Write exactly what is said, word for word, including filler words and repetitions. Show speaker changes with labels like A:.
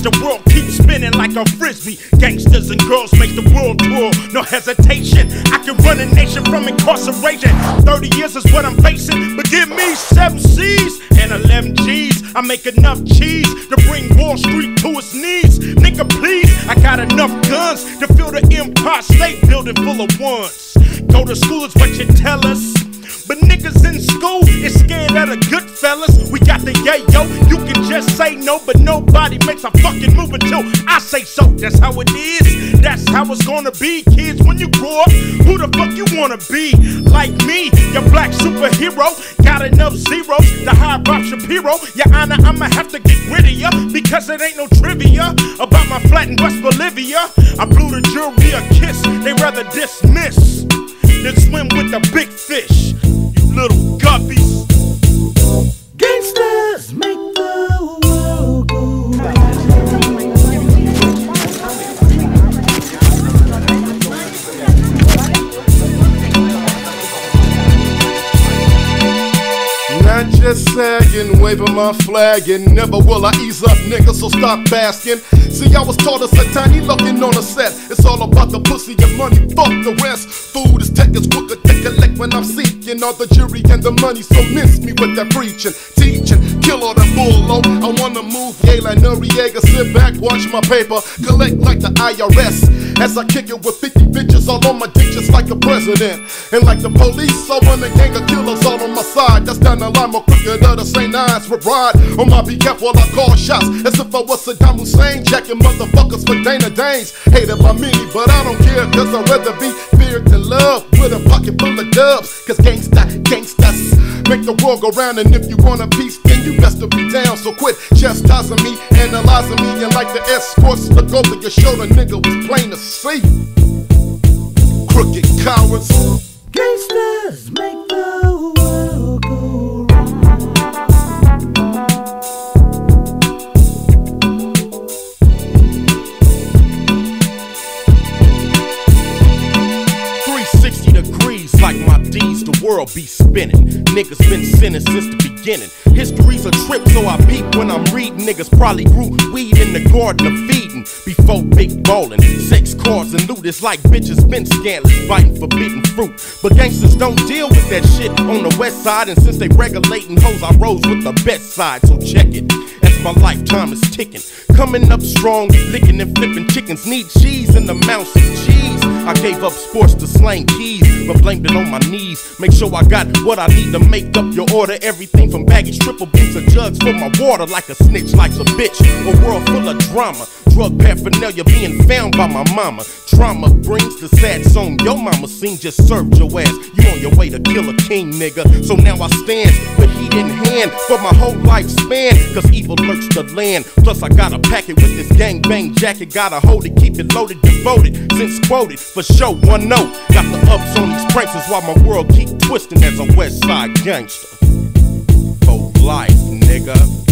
A: the world keeps spinning like a frisbee. Gangsters and girls make the world twirl, no hesitation. I can run a nation from incarceration. Thirty years is what I'm facing, but give me seven C's and eleven G's. I make enough cheese to bring Wall Street to its knees. Nigga, please, I got enough guns to fill the Empire State Building full of ones. Go to school is what you tell us, but niggas in school is scared of the good fellas. We got the yayo, you can just say no, but nobody makes a fucking move until I say so. That's how it is, that's how it's gonna be. Kids, when you grow up, who the fuck you wanna be? Like me, your black superhero. Got enough zeros to hire Bob Shapiro. Your Honor, I'ma have to get rid of ya, because it ain't no trivia about my flat in West Bolivia. I blew the jury a kiss, they rather dismiss than swim with the big fish. You little guppies.
B: Gangstas make the world go round.
C: Not just sagging, waving my flag, and never will I ease up, nigga, so stop basking. See, I was taught as a tiny looking on a set. It's all about the pussy and money, fuck the rest. Food is taken quicker to collect when I'm seeking all the jury and the money, so miss me with that preaching, teaching, kill all the bull. I wanna move, yeah, like Noriega, sit back, watch my paper, collect like the I R S. As I kick it with fifty bitches all on my dick just like the president. And like the police, I run a gang of killers all on my side. That's down the line, more quicker than the Saint Nines would ride. On my behalf while I call shots, as if I was Saddam Hussein, jacking motherfuckers for Dana Danes. Hated by many, but I don't care, cause I'd rather be feared than love, with a pocket full of dubs. Cause gangsta, gangstas make the world go round, and if you want a piece, then you best to be down. So quit chastising me, analyzing me, and like the escorts look over your shoulder, nigga was plain to see. Crooked cowards.
B: Gangstas make the world go
A: three sixty degrees like my D's, the world be spinning. Niggas been sinning since the beginning. History's a trip, so I peep when I'm reading. Niggas probably grew weed in the garden of feeding before big ballin'. Sex, cars, and loot is like bitches been scandalous, biting forbidden fruit. But gangsters don't deal with that shit on the west side, and since they regulating hoes, I rose with the best side. So check it, as my lifetime is ticking. Coming up strong, licking and flipping chickens. Need cheese in the mouth of cheese. I gave up sports to slang keys, but blamed it on my knees. Make sure I got what I need to make up your order. Everything from baggage, triple bins of jugs for my water. Like a snitch, like a bitch. A world full of drama. Drug paraphernalia being found by my mama. Trauma brings the sad song your mama seen. Just served your ass. You on your way to kill a king, nigga. So now I stand with heat in hand for my whole lifespan. Cause evil lurks the land. Plus I got a packet with this gang bang jacket. Gotta hold it, keep it loaded, devoted. Since quoted, for show, one note. Got the ups on these pranks while my world keep twisting as a Westside gangster. For life, nigga.